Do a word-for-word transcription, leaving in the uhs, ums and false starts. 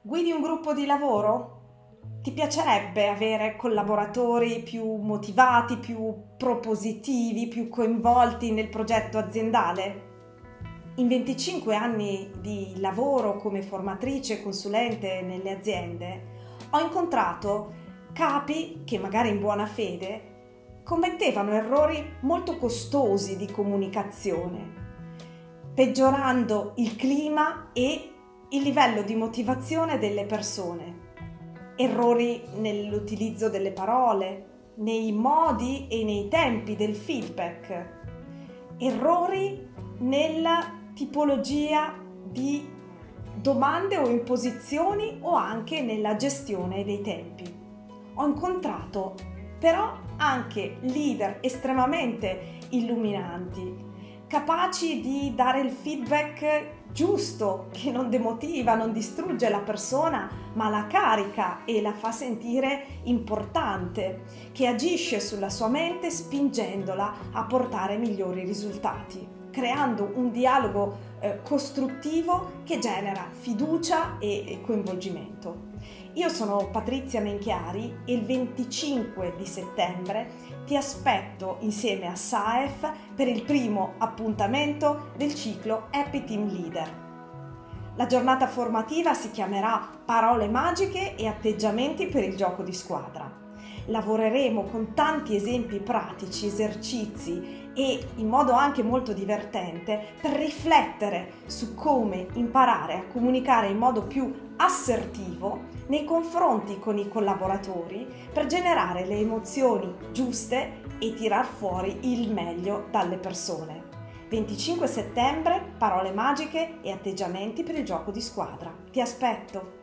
Guidi un gruppo di lavoro? Ti piacerebbe avere collaboratori più motivati, più propositivi, più coinvolti nel progetto aziendale? In venticinque anni di lavoro come formatrice e consulente nelle aziende, ho incontrato capi che magari in buona fede commettevano errori molto costosi di comunicazione, peggiorando il clima e il livello di motivazione delle persone. Errori nell'utilizzo delle parole, nei modi e nei tempi del feedback. Errori nella tipologia di domande o imposizioni o anche nella gestione dei tempi. Ho incontrato però anche leader estremamente illuminanti, capaci di dare il feedback giusto, che non demotiva, non distrugge la persona, ma la carica e la fa sentire importante, che agisce sulla sua mente spingendola a portare migliori risultati, creando un dialogo eh, costruttivo che genera fiducia e coinvolgimento. Io sono Patrizia Menchiari e il venticinque di settembre ti aspetto insieme a Saef per il primo appuntamento del ciclo Happy Team Leader. La giornata formativa si chiamerà Parole magiche e atteggiamenti per il gioco di squadra. Lavoreremo con tanti esempi pratici, esercizi e in modo anche molto divertente per riflettere su come imparare a comunicare in modo più assertivo nei confronti con i collaboratori per generare le emozioni giuste e tirar fuori il meglio dalle persone. venticinque settembre, parole magiche e atteggiamenti per il gioco di squadra. Ti aspetto!